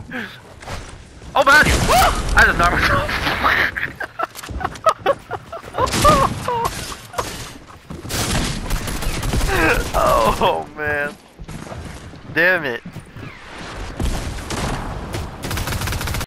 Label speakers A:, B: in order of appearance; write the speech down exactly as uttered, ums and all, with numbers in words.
A: Oh man! I just knocked myself. Oh man. Damn it.